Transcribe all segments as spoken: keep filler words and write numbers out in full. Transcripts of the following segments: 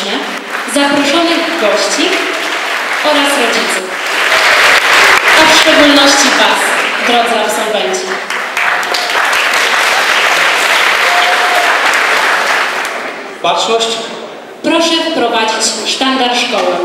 serdecznie zaproszonych gości oraz rodziców, a w szczególności Was, drodzy absolwenci. Baczność. Proszę wprowadzić sztandar szkoły.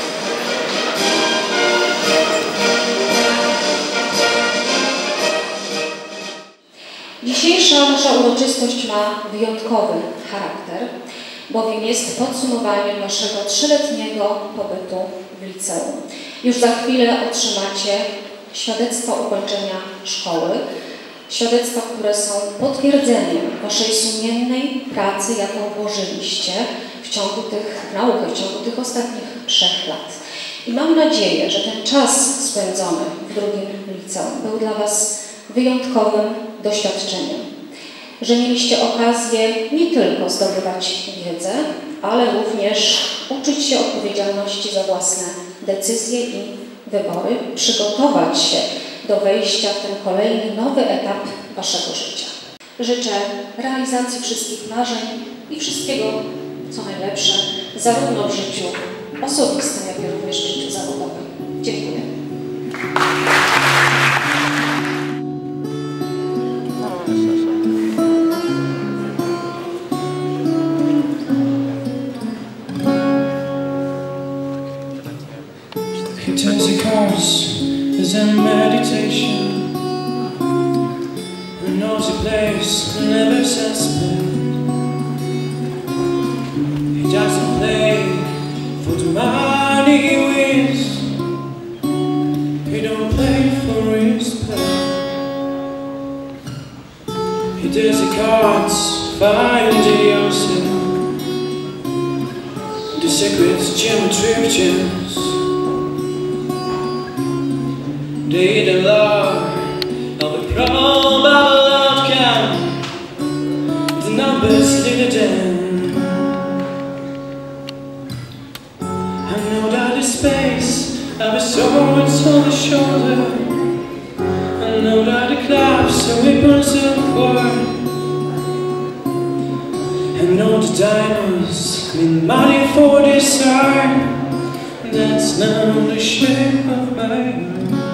Dzisiejsza nasza uroczystość ma wyjątkowy charakter, bowiem jest podsumowaniem naszego trzyletniego pobytu w liceum. Już za chwilę otrzymacie świadectwa ukończenia szkoły, świadectwa, które są potwierdzeniem Waszej sumiennej pracy, jaką włożyliście w ciągu tych nauki, w ciągu tych ostatnich trzech lat. I mam nadzieję, że ten czas spędzony w drugim liceum był dla Was wyjątkowym doświadczeniem, że mieliście okazję nie tylko zdobywać wiedzę, ale również uczyć się odpowiedzialności za własne decyzje i wybory, przygotować się do wejścia w ten kolejny, nowy etap Waszego życia. Życzę realizacji wszystkich marzeń i wszystkiego, co najlepsze, zarówno w życiu osobistym, jak i również w życiu zawodowym. Dziękuję. He turns the cards as in meditation, who knows a place and never says he doesn't play for the money he wins, he don't play for his play. He does the cards, find the ocean, the sacred geometry of gems. They the love of a probable outcome, the numbers lead them. I know that the space of a sword's on the shoulder, I know that the clouds are weapons of war, I know the diamonds mean money for this art, that's now the shape of my heart.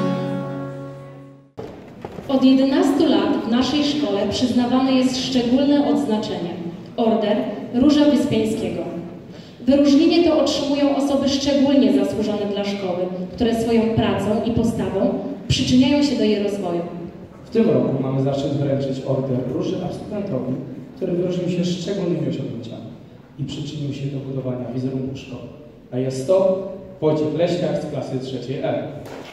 Od jedenastu lat w naszej szkole przyznawane jest szczególne odznaczenie – Order Róża Wyspiańskiego. Wyróżnienie to otrzymują osoby szczególnie zasłużone dla szkoły, które swoją pracą i postawą przyczyniają się do jej rozwoju. W tym roku mamy zaszczyt wręczyć Order Róży absolwentowi, który wyróżnił się szczególnymi osiągnięciami i przyczynił się do budowania wizerunku szkoły. A jest to Wojciech Leśniak z klasy trzeciej E.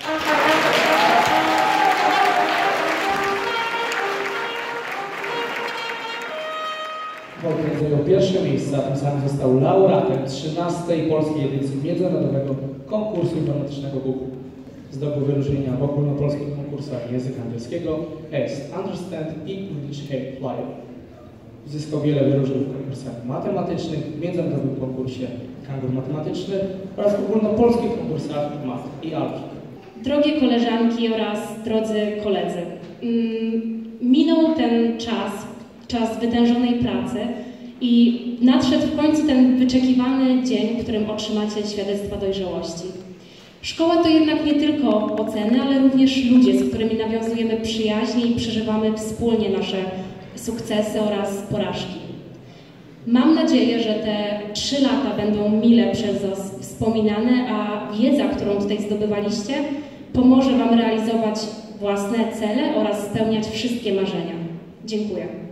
Wojciech zajął pierwsze miejsce, a tym samym został laureatem trzynastej polskiej edycji Międzynarodowego Konkursu Informatycznego Google. Zdobył wyróżnienia w ogólnopolskich konkursach języka angielskiego Est Understand i English Hate Flyer. Uzyskał wiele wyróżnień w konkursach matematycznych, międzynarodowym konkursie Kangur Matematyczny oraz w ogólnopolskich konkursach Math i Algebra. Drogie koleżanki oraz drodzy koledzy, minął ten czas, czas wytężonej pracy i nadszedł w końcu ten wyczekiwany dzień, w którym otrzymacie świadectwa dojrzałości. Szkoła to jednak nie tylko oceny, ale również ludzie, z którymi nawiązujemy przyjaźnie i przeżywamy wspólnie nasze sukcesy oraz porażki. Mam nadzieję, że te trzy lata będą mile przez Was wspominane, a wiedza, którą tutaj zdobywaliście, pomoże Wam realizować własne cele oraz spełniać wszystkie marzenia. Dziękuję.